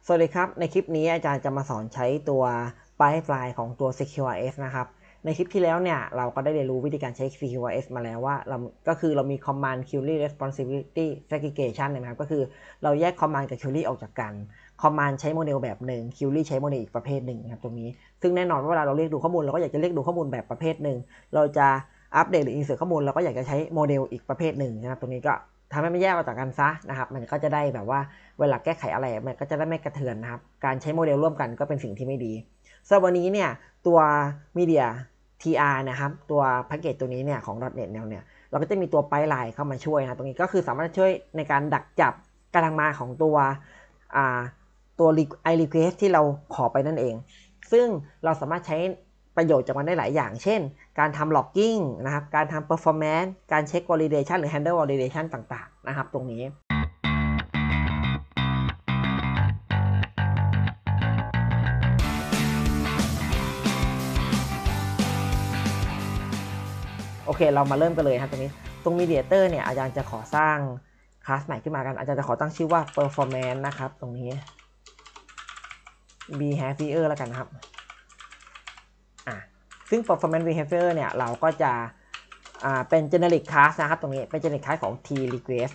สวัสดีครับในคลิปนี้อาจารย์จะมาสอนใช้ตัว pipeline ของตัว CQRS นะครับในคลิปที่แล้วเนี่ยเราก็ได้เรียนรู้วิธีการใช้ CQRS มาแล้วว่าเรามี command query responsibility segregation นะครับก็คือเราแยก command กับ query ออกจากกัน command ใช้โมเดลแบบหนึ่ง query ใช้โมเดลอีกประเภทหนึ่งนะครับตรงนี้ซึ่งแน่นอนว่าเวลาเราเรียกดูข้อมูลเราก็อยากจะเรียกดูข้อมูลแบบประเภทหนึ่งเราจะอัปเดตหรือ insert ข้อมูลเราก็อยากจะใช้โมเดลอีกประเภทหนึ่งนะครับตรงนี้ก็ทำให้มันแยกออกจากกันซะนะครับมันก็จะได้แบบว่าเวลาแก้ไขอะไรมันก็จะได้ไม่กระเทือนนะครับการใช้โมเดลร่วมกันก็เป็นสิ่งที่ไม่ดีสำหรับวันนี้เนี่ยตัว Media TR นะครับตัวแพ็กเกจตัวนี้เนี่ยของ .NET เนี่ยเราก็จะมีตัว pipeline เข้ามาช่วยนะตรงนี้ก็คือสามารถช่วยในการดักจับการทำงานของตัวrequest ที่เราขอไปนั่นเองซึ่งเราสามารถใช้ประโยชน์จากมันได้หลายอย่างเช่นการทำ logging นะครับการทำ performance การเช็ค validation หรือ handle validation ต่างๆนะครับตรงนี้โอเคเรามาเริ่มกันเลยครับตรงนี้ตรง mediator เนี่ยอาจารย์จะขอสร้างคลาสใหม่ขึ้นมากันอาจารย์จะขอตั้งชื่อว่า performance นะครับตรงนี้ behavior แล้วกันครับซึ่ง performance behavior เนี่ยเราก็จะเป็น generic class นะครับตรงนี้เป็น generic class ของ t request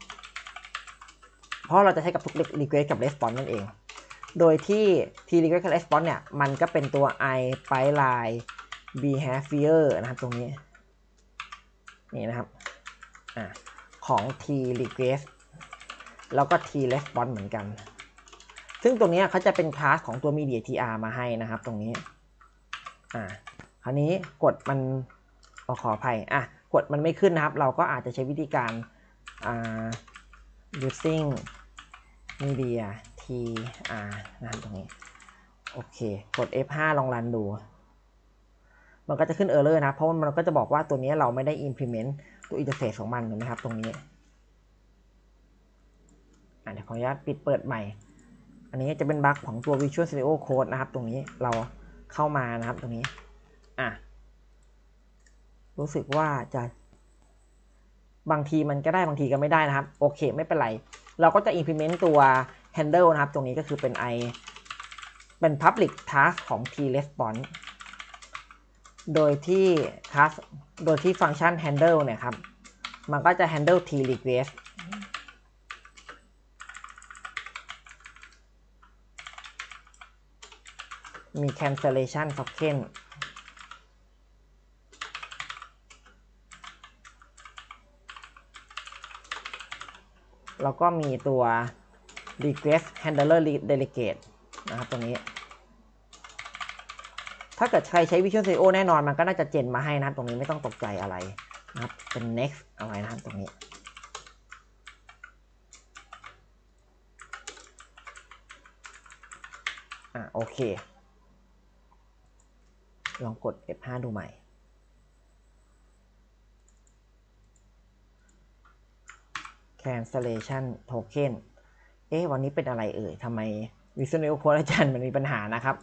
เพราะเราจะใช้กับทุก request กับ response นั่นเองโดยที่ t request กับ response เนี่ยมันก็เป็นตัว i pipeline behavior นะครับตรงนี้นี่นะครับของ t request แล้วก็ t response เหมือนกันซึ่งตรงนี้เขาจะเป็นคลาสของตัว media tr มาให้นะครับตรงนี้คราวนี้กดมันขออภัยกดมันไม่ขึ้นนะครับเราก็อาจจะใช้วิธีการusing media tr นะครับตรงนี้โอเคกด F5 ลองรันดูมันก็จะขึ้น error นะเพราะมันก็จะบอกว่าตัวนี้เราไม่ได้ implement ตัว interface ของมันเห็นไหมครับตรงนี้เดี๋ยวขออนุญาตปิดเปิดใหม่อันนี้จะเป็นบั๊กของตัว Visual Studio Code นะครับตรงนี้เราเข้ามานะครับตรงนี้รู้สึกว่าจะบางทีมันก็ได้บางทีก็ไม่ได้นะครับโอเคไม่เป็นไรเราก็จะ implement ตัว handle นะครับตรงนี้ก็คือเป็น public task ของ t-response โดยที่ฟังก์ชัน handle เนี่ยครับมันก็จะ handle t-request มี cancellation token แล้วก็มีตัว request handler delegate นะครับตรงนี้ถ้าเกิดใครใช้ Visual Studio แน่นอนมันก็น่าจะเจนมาให้นะครับตรงนี้ไม่ต้องตกใจอะไรนะครับเป็น next อะไรนะครับตรงนี้โอเคลองกด F5 ดูใหม่cancellation token วันนี้เป็นอะไรทำไม Visual Studio Code อาจารย์มันมีปัญหานะครับ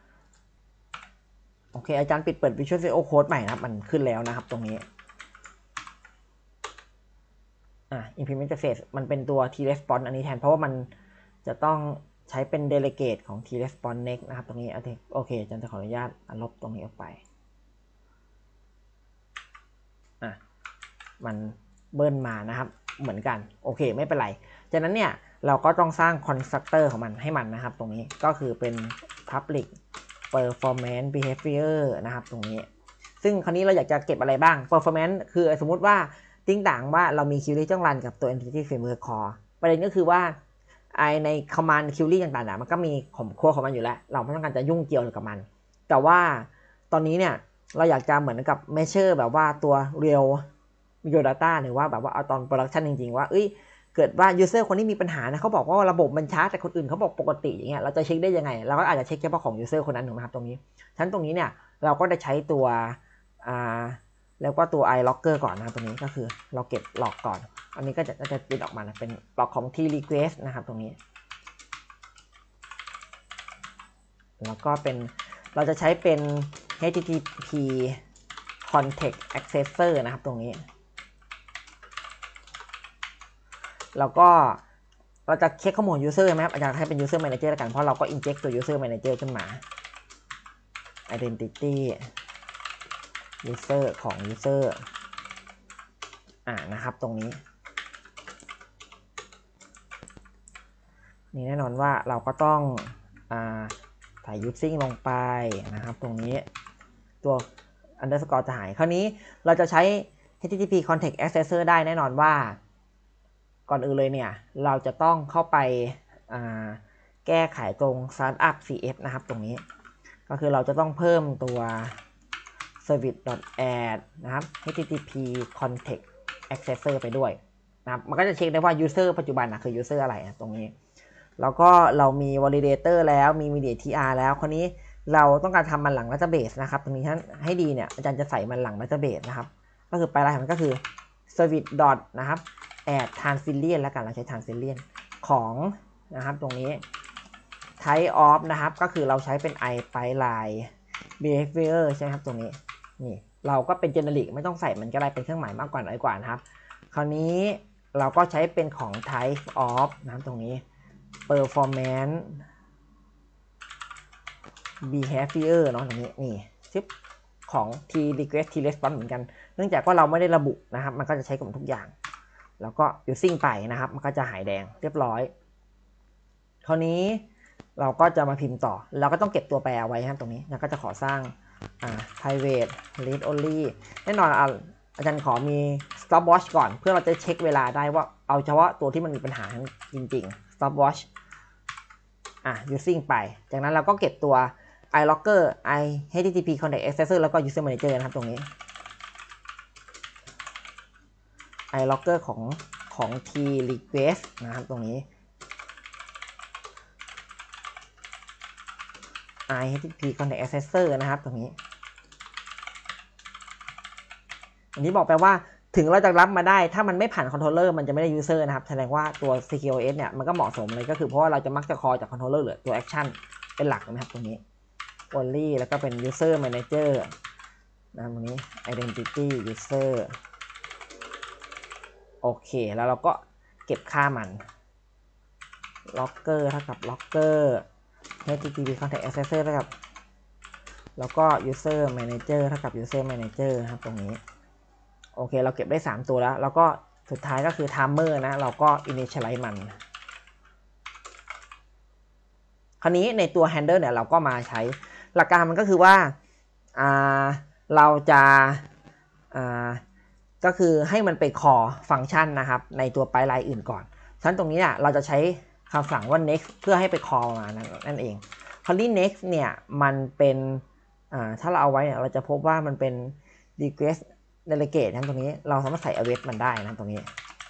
โอเคอาจารย์เปิด Visual Studio Code ใหม่นะครับมันขึ้นแล้วนะครับตรงนี้implement interface มันเป็นตัว t-response อันนี้แทนเพราะว่ามันจะต้องใช้เป็น delegate ของ t-response next นะครับตรงนี้โอเคอาจารย์จะขออนุญาตลบตรงนี้ออกไปมันเบิ้ลมานะครับเหมือนกันโอเคไม่เป็นไรจากนั้นเนี่ยเราก็ต้องสร้าง constructor ของมันให้มันนะครับตรงนี้ก็คือเป็น public performance behavior นะครับตรงนี้ซึ่งคราวนี้เราอยากจะเก็บอะไรบ้าง performance คือสมมุติว่าติ้งต่างว่าเรามี query ต้องรันกับตัว entity framework core ประเด็นก็คือว่าใน command query ต่างๆมันก็มีโค้ดของมันอยู่แล้วเราไม่ต้องการจะยุ่งเกี่ยวกับมันแต่ว่าตอนนี้เนี่ยเราอยากจะเหมือนกับ measure แบบว่าตัว real data หรือว่าแบบว่าเอาตอน production จริงๆว่าเกิดว่า user คนที่มีปัญหานะเขาบอกว่าระบบมันช้าแต่คนอื่นเขาบอกปกติอย่างเงี้ยเราจะเช็คได้ยังไงเราก็อาจจะเช็คเฉพาะของ user คนนั้นถูกไหมครับตรงนี้ฉะนั้นตรงนี้เนี่ยเราก็จะใช้ตัวแล้วก็ตัว iLogger ก่อนนะตรงนี้ก็คือเราเก็บลอกก่อนอันนี้ก็จะปิดออกมาเป็นลอกของ t request นะครับตรงนี้แล้วก็เป็นเราจะใช้เป็น http context accessor นะครับตรงนี้แล้วก็เราจะเช็คข้อมูล user ไหมครับอาจารย์ให้เป็น user manager แล้วกันเพราะเราก็ inject ตัว user manager ขึ้นมา identity user ของ user นะครับตรงนี้นี่แน่นอนว่าเราก็ต้องใส่ using ลงไปนะครับตรงนี้ตัว underscore จะหายคราวนี้เราจะใช้ http context accessor ได้แน่นอนว่าก่อนอื่นเลยเนี่ยเราจะต้องเข้าไปแก้ไขตรง startup cs นะครับตรงนี้ก็คือเราจะต้องเพิ่มตัว service.add นะครับ http context accessor ไปด้วยนะครับมันก็จะเช็คได้ว่า user ปัจจุบันคือ user อะไรตรงนี้แล้วก็เรามี validator แล้วมี media tr แล้วคราวนี้เราต้องการทำมันหลัง database นะครับตรงนี้ให้ดีเนี่ยอาจารย์จะใส่มันหลัง database นะครับก็คือไปลายของมันก็คือ service. นะครับ add transilien แล้วกันเราใช้ transilien ของนะครับตรงนี้ type of นะครับก็คือเราใช้เป็น i ไปลาย behavior ใช่ไหมครับตรงนี้นี่เราก็เป็น generic ไม่ต้องใส่มันก็ได้เป็นเครื่องหมายมากกว่าน้อยกว่านะครับคราวนี้เราก็ใช้เป็นของ type of นะครับตรงนี้ performance behavior เนาะตรงนี้นี่ชิปของ t request t response เหมือนกันเนื่องจากว่าเราไม่ได้ระบุนะครับมันก็จะใช้กับทุกอย่างแล้วก็ using ไปนะครับมันก็จะหายแดงเรียบร้อยคราวนี้เราก็จะมาพิมพ์ต่อเราก็ต้องเก็บตัวแปรไว้ครับตรงนี้แล้วก็จะขอสร้างprivate read only แน่นอนอาจารย์ขอมี stopwatch ก่อนเพื่อเราจะเช็คเวลาได้ว่าเอาเฉพาะตัวที่มันมีปัญหาจริงๆ stopwatch using ไปจากนั้นเราก็เก็บตัว iLogger i http context accessor แล้วก็ user manager นะครับตรงนี้ iLogger ของ t request นะครับตรงนี้ i http context accessor นะครับตรงนี้อันนี้บอกไปว่าถึงเราจะรับมาได้ถ้ามันไม่ผ่านคอนโทรลเลอร์มันจะไม่ได้ user นะครับแสดงว่าตัว CQoS เนี่ยมันก็เหมาะสมเลยก็คือเพราะว่าเราจะมักจะคอจากคอนโทรลเลอร์หรือตัว action เป็นหลักนะครับตรงนี้ only แล้วก็เป็น user manager นะตรงนี้ identity user โอเคแล้วเราก็เก็บค่ามัน logger เท่ากับ logger http context accessor เท่ากับแล้วก็ user manager เท่ากับ user manager นะครับตรงนี้โอเคเราเก็บได้3ตัวแล้วก็สุดท้ายก็คือ timer นะเราก็ initialize มันคราวนี้ในตัว handle เนี่ยเราก็มาใช้หลักการมันก็คือว่าเราจะก็คือให้มันไป call ฟังก์ชันนะครับในตัว pipeline อื่นก่อนฉะนั้นตรงนี้เนี่ยเราจะใช้คำสั่งว่า next เพื่อให้ไป call มานั่นเองคราวนี้ next เนี่ยมันเป็นถ้าเราเอาไว้เนี่ยเราจะพบว่ามันเป็น request delegate นะตรงนี้เราสามารถใส่ await มันได้นะตรงนี้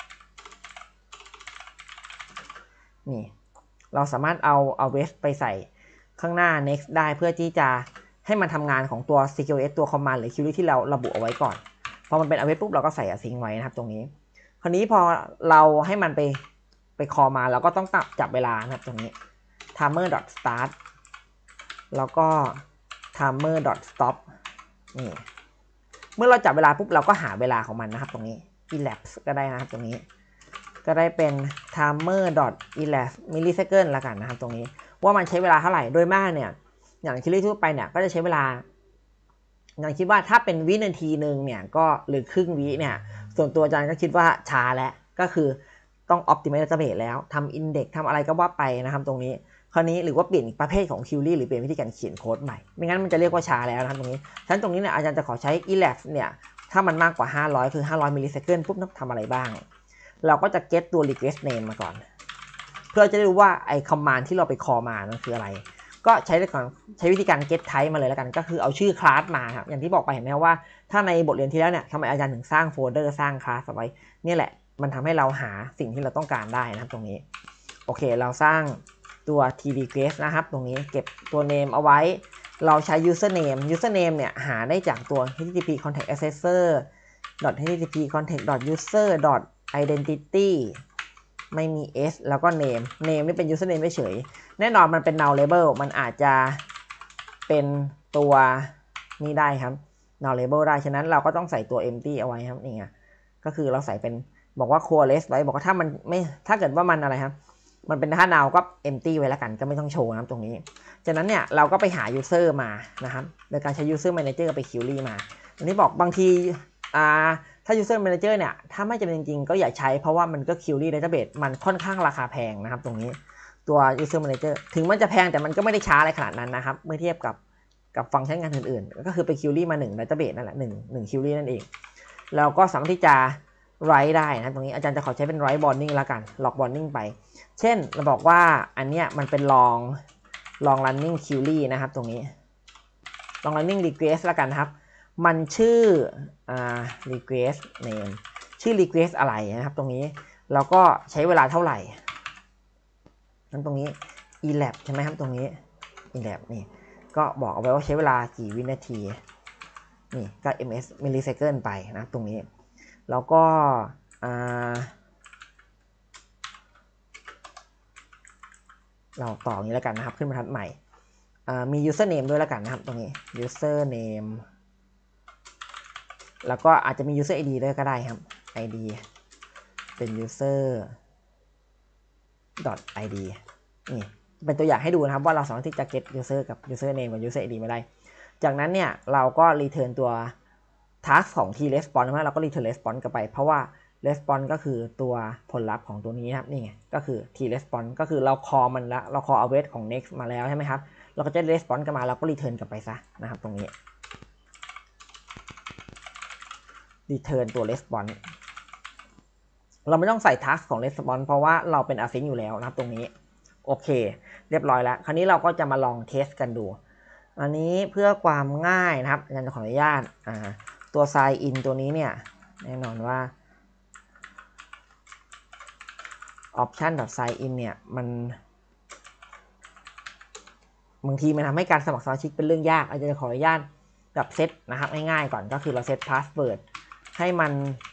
นี่เราสามารถเอา await ไปใส่ข้างหน้า next ได้เพื่อที่จะให้มันทำงานของตัว CQoS ตัว command หรือ query ที่เราระบุเอาไว้ก่อนพอมันเป็น await ปุ๊บเราก็ใส่ async ไว้นะครับตรงนี้คราวนี้พอเราให้มันไป call มาเราก็ต้องจับเวลานะครับตรงนี้ timer.start แล้วก็ timer.stop นี่เมื่อเราจับเวลาปุ๊บเราก็หาเวลาของมันนะครับตรงนี้ elapse ก็ได้นะครับตรงนี้ก็ได้เป็น timer.elapse millisecond ละกันนะครับตรงนี้ว่ามันใช้เวลาเท่าไหร่โดยมากเนี่ยอย่างคิดทั่วไปเนี่ยก็จะใช้เวลาอย่างคิดว่าถ้าเป็นวินาทีหนึ่งเนี่ยก็หรือครึ่งวิเนี่ยส่วนตัวอาจารย์ก็คิดว่าช้าแล้วก็คือต้อง optimize database แล้วทำ index ทำอะไรก็ว่าไปนะครับตรงนี้คราวนี้หรือว่าเปลี่ยนประเภทของ query หรือเปลี่ยนวิธีการเขียนโค้ดใหม่ไม่งั้นมันจะเรียกว่าช้าแล้วนะครับตรงนี้ฉะนั้นตรงนี้เนี่ยอาจารย์จะขอใช้ elapse เนี่ยถ้ามันมากกว่า500คือ500 millisecond ปุ๊บต้องทำอะไรบ้างเราก็จะ get ตัว request name มาก่อนเพื่อจะได้รู้ว่าไอ้ command ที่เราไป call มานั่นคืออะไรก็ใช้วิธีการ get type มาเลยแล้วกันก็คือเอาชื่อคลาสมาครับอย่างที่บอกไปเห็นไหมว่าถ้าในบทเรียนที่แล้วเนี่ยทำไมอาจารย์ถึงสร้างโฟลเดอร์สร้างคลาสเอาไว้นี่แหละมันทำให้เราหาสิ่งที่เราต้องการได้นะครับตรงนี้โอเคเราสร้างตัว t request นะครับตรงนี้เก็บตัว name เอาไว้เราใช้ username เนี่ยหาได้จากตัว http context accessor http context user identity ไม่มี s แล้วก็ name นี่เป็น username เฉยแน่นอนมันเป็น null label มันอาจจะเป็นตัวนี้ได้ครับ null label ได้ฉะนั้นเราก็ต้องใส่ตัว empty เอาไว้ครับนี่ไงก็คือเราใส่เป็นบอกว่า core list ไว้บอกว่าถ้ามันไม่ถ้าเกิดว่ามันอะไรครับมันเป็นถ้า now ก็ empty ไว้แล้วกันก็ไม่ต้องโชว์นะครับตรงนี้จากนั้นเนี่ยเราก็ไปหา user มานะครับโดยการใช้ user manager ไป query มาอันนี้บอกบางทีถ้า user manager เนี่ยถ้าไม่จำเป็นจริงๆก็อย่าใช้เพราะว่ามันก็ query database มันค่อนข้างราคาแพงนะครับตรงนี้ตัว user manager ถึงมันจะแพงแต่มันก็ไม่ได้ช้าอะไรขนาดนั้นนะครับเมื่อเทียบกับฟังก์ชันงานอื่นๆก็คือไป query มา1 database นั่นแหละ1 query นั่นเองเราก็สามารถที่จะ write ได้นะตรงนี้อาจารย์จะขอใช้เป็น write bonding แล้วกัน log bonding ไปเช่นเราบอกว่าอันเนี้ยมันเป็น long running query นะครับตรงนี้ long running request แล้วกันครับมันชื่อrequest name ชื่อ request อะไรนะครับตรงนี้แล้วก็ใช้เวลาเท่าไหร่นั้นตรงนี้ elap ใช่ไหมครับตรงนี้ elap นี่ก็บอกเอาไว้ว่าใช้เวลากี่วินาทีนี่ก็ ms millisecond ไปนะตรงนี้แล้วก็เราต่ออย่างนี้แล้วกันนะครับขึ้นบรรทัดใหม่มี username ด้วยแล้วกันนะครับตรงนี้ username แล้วก็อาจจะมี user id ด้วยก็ได้ครับ id เป็น user id นี่เป็นตัวอย่างให้ดูนะครับว่าเราสามารถที่จะ get user กับ username กับ user id มาได้จากนั้นเนี่ยเราก็ return ตัว task ของ t response เราก็ return response กลับไปเพราะว่า response ก็คือตัวผลลัพธ์ของตัวนี้ครับนี่ไงก็คือ t response ก็คือเรา call มันแล้วเรา call await ของ next มาแล้วใช่ไหมครับเราก็จะ response กลับมาเราก็ return กลับไปซะนะครับตรงนี้ return ตัว response เราไม่ต้องใส่ task ของ response เพราะว่าเราเป็น async อยู่แล้วนะครับตรงนี้โอเคเรียบร้อยแล้วคราวนี้เราก็จะมาลองเทสกันดูอันนี้เพื่อความง่ายนะครับอาจารย์จะขออนุญาตตัว sign in ตัวนี้เนี่ยแน่นอนว่า option sign in เนี่ยมันบางทีมันทำให้การสมัครสมาชิกเป็นเรื่องยากอาจารย์จะขออนุญาตกับเซตนะครับง่ายๆก่อนก็คือเราเซต password ให้มัน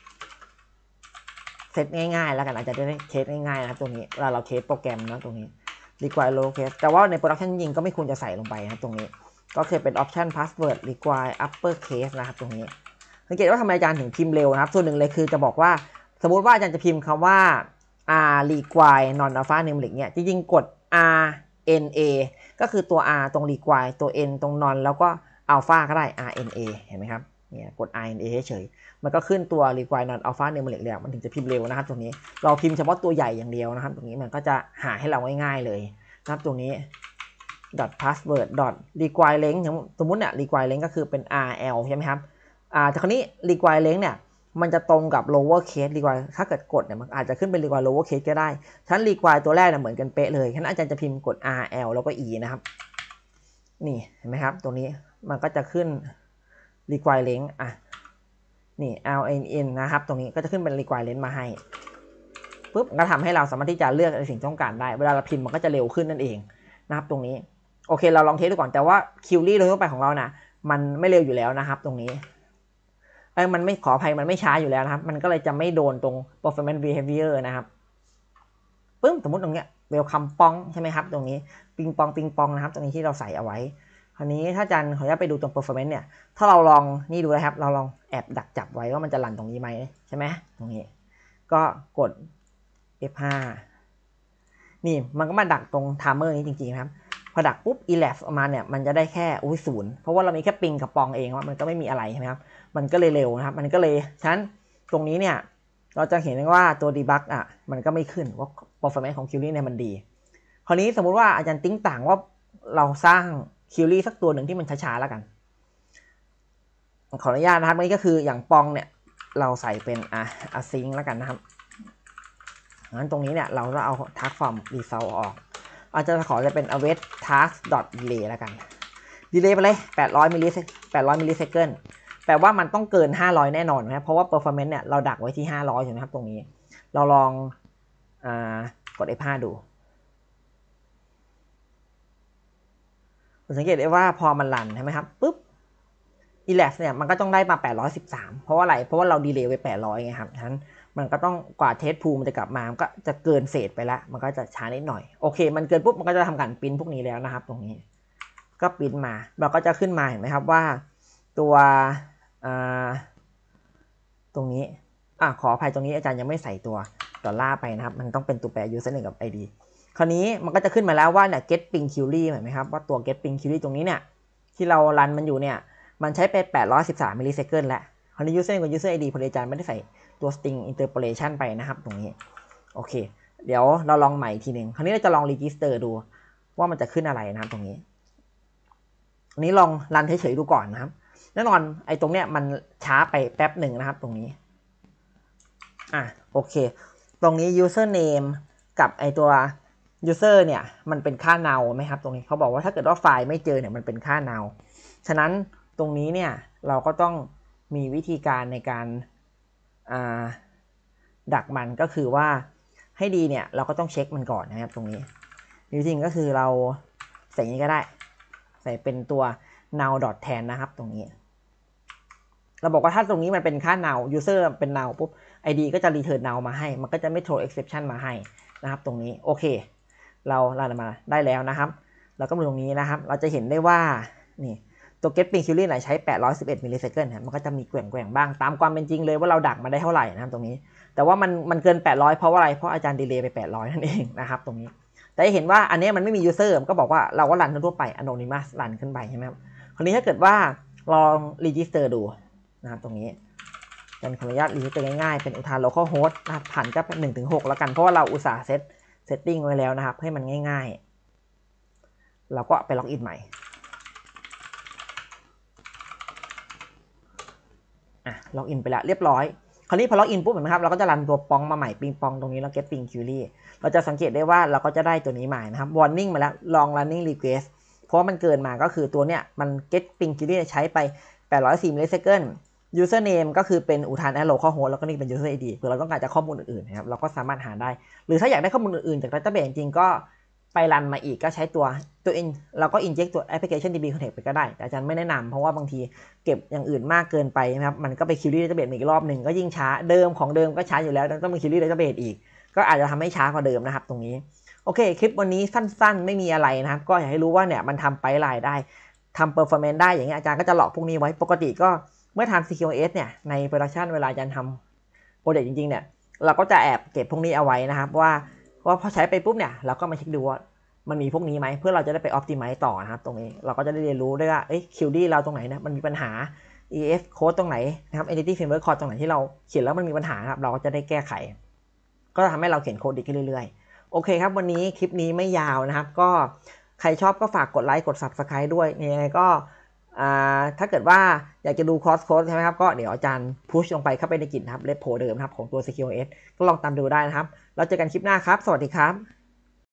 เซตง่ายๆแล้วกันอาจจะได้เทสง่ายๆนะครับตรงนี้เวลาเราเทสโปรแกรมนะตรงนี้ require lowercase แต่ว่าใน production จริงก็ไม่ควรจะใส่ลงไปนะครับตรงนี้ก็คือเป็น option password require uppercase นะครับตรงนี้สังเกตว่าทำไมอาจารย์ถึงพิมพ์เร็วนะครับส่วนหนึ่งเลยคือจะบอกว่าสมมุติว่าอาจารย์จะพิมพ์คำว่า require non alpha numeric เนี่ยจริงๆกด rna ก็คือตัว r ตรง require ตัว n ตรง non แล้วก็ alpha ก็ได้ rna เห็นไหมครับเนี่ยกด rna เฉยมันก็ขึ้นตัว require non alpha numeric เลยมันถึงจะพิมพ์เร็วนะครับตรงนี้เราพิมพ์เฉพาะตัวใหญ่อย่างเดียวนะครับตรงนี้มันก็จะหาให้เราง่ายๆเลยนะครับตรงนี้ password require length สมมุติเนี่ย require length ก็คือเป็น rl ใช่ไหมครับแต่คราวนี้ require length เนี่ยมันจะตรงกับ lower case require ถ้าเกิดกดเนี่ยมันอาจจะขึ้นเป็น require lower case ก็ได้ฉะนั้น require ตัวแรกเนี่ยเหมือนกันเป๊ะเลยฉะนั้นอาจารย์จะพิมพ์กด rl แล้วก็ e นะครับนี่เห็นไหมครับตรงนี้มันก็จะขึ้น require length นี่ ln นะครับตรงนี้ก็จะขึ้นเป็น require length มาให้ปุ๊บก็ทำให้เราสามารถที่จะเลือกในสิ่งที่ต้องการได้เวลาเราพิมพ์มันก็จะเร็วขึ้นนั่นเองนะครับตรงนี้โอเคเราลองเทสดูก่อนแต่ว่า query โดยทั่วไปของเรานะมันไม่เร็วอยู่แล้วนะครับตรงนี้มันไม่ขออภัยมันไม่ช้าอยู่แล้วนะครับมันก็เลยจะไม่โดนตรง performance behavior นะครับปึ๊บสมมติตรงเนี้ย welcome ปองใช่ไหมครับตรงนี้ปิงปองปิงปองนะครับตรงนี้ที่เราใส่เอาไว้คราวนี้ถ้าอาจารย์ขออนุญาตไปดูตรง performance เนี่ยถ้าเราลองนี่ดูนะครับเราลองแอบดักจับไว้ว่ามันจะรันตรงนี้ไหมใช่ไหมตรงนี้ก็กด F5 นี่มันก็มาดักตรง timer นี้จริงๆนะครับพอดักปุ๊บ elapse ออกมาเนี่ยมันจะได้แค่0เพราะว่าเรามีแค่ปิงกับปองเองว่ามันก็ไม่มีอะไรใช่ไหมครับมันก็เลยเร็วนะครับมันก็เลยฉะนั้นตรงนี้เนี่ยเราจะเห็นว่าตัว debug มันก็ไม่ขึ้นว่า performance ของ query เนี่ยมันดีคราวนี้สมมุติว่าอาจารย์ติ้งต่างว่าเราสร้าง query สักตัวหนึ่งที่มันช้าๆแล้วกันขออนุญาตนะครับนี่ก็คืออย่างปองเนี่ยเราใส่เป็นasync แล้วกันนะครับงั้นตรงนี้เนี่ยเราจะเอา task from result ออกอาจจะขอจะเป็น await task delay แล้วกัน delay ไปเลย800 millisecond แปลว่ามันต้องเกิน500แน่นอนนะเพราะว่า performance เนี่ยเราดักไว้ที่500ใช่ไหมครับตรงนี้เราลองกด F5 ดูสังเกตได้ว่าพอมันรันใช่ไหมครับปุ๊บ elapse เนี่ยมันก็ต้องได้มา813เพราะว่าอะไรเพราะว่าเราดีเลย์ไว้800ไงครับฉะนั้นมันก็ต้องกว่าเทสพูมันจะกลับมามันก็จะเกินเฟสไปแล้วมันก็จะช้านิดหน่อยโอเคมันเกินปุ๊บมันก็จะทำการปริ้นพวกนี้แล้วนะครับตรงนี้ก็ปริ้นมาเราก็จะขึ้นมาเห็นไหมครับว่าตัวตรงนี้ขออภัยตรงนี้อาจารย์ยังไม่ใส่ตัวดอลลาร์ไปนะครับมันต้องเป็นตัวแปร username กับ id คราวนี้มันก็จะขึ้นมาแล้วว่าเนี่ย get ping query เห็นไหมครับว่าตัว get ping query ตรงนี้เนี่ยที่เรารันมันอยู่เนี่ยมันใช้ไป813มิลลิเซคันด์แล้วคราวนี้ user กับ user id พอดีอาจารย์ไม่ได้ใส่ตัว string interpolation ไปนะครับตรงนี้โอเคเดี๋ยวเราลองใหม่อีกทีหนึ่งคราวนี้เราจะลอง register ดูว่ามันจะขึ้นอะไรนะครับตรงนี้อันนี้ลองรันเฉยๆดูก่อนนะครับแน่นอนไอ้ตรงเนี้ยมันช้าไปแป๊บหนึ่งนะครับตรงนี้โอเคตรงนี้ username กับไอ้ตัว user เนี่ยมันเป็นค่า null ไหมครับตรงนี้เขาบอกว่าถ้าเกิดว่าไฟล์ไม่เจอเนี่ยมันเป็นค่า null ฉะนั้นตรงนี้เนี่ยเราก็ต้องมีวิธีการในการดักมันก็คือว่าให้ดีเนี่ยเราก็ต้องเช็คมันก่อนนะครับตรงนี้จริงๆก็คือเราใส่นี้ก็ได้ใส่เป็นตัว null แทนนะครับตรงนี้เราบอกว่าถ้าตรงนี้มันเป็นค่า null user เป็น null ปุ๊บ id ก็จะ return null มาให้มันก็จะไม่ throw exception มาให้นะครับตรงนี้โอเคเรารันมาได้แล้วนะครับเราก็มาตรงนี้นะครับเราจะเห็นได้ว่านี่ตัว get ping query ใช้811มิลลิเซคันด์มันก็จะมีแกว่งบ้างตามความเป็นจริงเลยว่าเราดักมาได้เท่าไหร่นะครับตรงนี้แต่ว่ามันเกิน800เพราะว่าอะไรเพราะอาจารย์ดีเลย์ไป800นั่นเองนะครับตรงนี้แต่เห็นว่าอันนี้มันไม่มี user ก็บอกว่าเราก็รันทั่วไป anonymous รันขึ้นไปใช่ไหมครับคราวนี้ถ้าเกิดว่าลอง register ดูนะครับตรงนี้กันขออนุญาต register ง่ายๆเป็นอุทาน local host นะครับผ่านก็เป็น 1-6 แล้วกันเพราะว่าเราอุตส่าห์setting ไว้แล้วนะครับให้มันง่ายๆเราก็ไปล็อกอินใหม่ล็อกอินไปแล้วเรียบร้อยคราวนี้พอล็อกอินปุ๊บเห็นไหมครับเราก็จะรันตัวปองมาใหม่ปิงปองตรงนี้แล้ว get ping query เราจะสังเกตได้ว่าเราก็จะได้ตัวนี้มานะครับ warning มาแล้ว long running request เพราะมันเกินมาก็คือตัวเนี้ยมัน get ping query ใช้ไป804มิลลิเซคันด์ username ก็คือเป็นอุทาน local host แล้วก็นี่เป็น user id เผื่อเราต้องการจะข้อมูลอื่นๆนะครับเราก็สามารถหาได้หรือถ้าอยากได้ข้อมูลอื่นๆจาก database จริงๆก็ไปรันมาอีกก็ใช้ตัวเราก็ inject ตัว application db connect ไปก็ได้แต่อาจารย์ไม่แนะนำเพราะว่าบางทีเก็บอย่างอื่นมากเกินไปนะครับมันก็ไป query database อีกรอบหนึ่งก็ยิ่งช้าเดิมของเดิมก็ช้าอยู่แล้วต้องมี query database อีกก็อาจจะทำให้ช้ากว่าเดิมนะครับตรงนี้โอเคคลิปวันนี้สั้นๆไม่มีอะไรนะครับก็อยากให้รู้ว่าเนี่ยมันทำไปไลน์ได้ทำ performance ได้อย่างเงี้ยอาจารย์ก็จะหลอกพวกนี้ไว้ปกติก็เมื่อทำ CQoS เนี่ยใน production เวลาอาจารย์ทำโปรเจกต์จริงๆเนี่ยเราก็จะแอบเก็บพวกนี้เอาไว้นะครับว่าพอใช้ไปปุ๊บเนี่ยเราก็มาเช็คดูว่ามันมีพวกนี้ไหมเพื่อเราจะได้ไป optimize ต่อนะครับตรงนี้เราก็จะได้เรียนรู้ได้ว่าQD เราตรงไหนนะมันมีปัญหา EF code ตรงไหนนะครับ Entity Framework Code ตรงไหนที่เราเขียนแล้วมันมีปัญหาครับเราก็จะได้แก้ไขก็ทำให้เราเขียนโค้ดดีขึ้นเรื่อยๆโอเคครับวันนี้คลิปนี้ไม่ยาวนะครับก็ใครชอบก็ฝากกดไลค์กด Subscribe ด้วยยังไงก็ถ้าเกิดว่าอยากจะดู cross code ใช่ไหมครับก็เดี๋ยวอาจารย์พุชลงไปเข้าไปในกิจนะครับเรปโพเดิมครับของตัว CQoS ก็ลองตามดูได้นะครับแล้วเจอกันคลิปหน้าครับสวัสดีครับ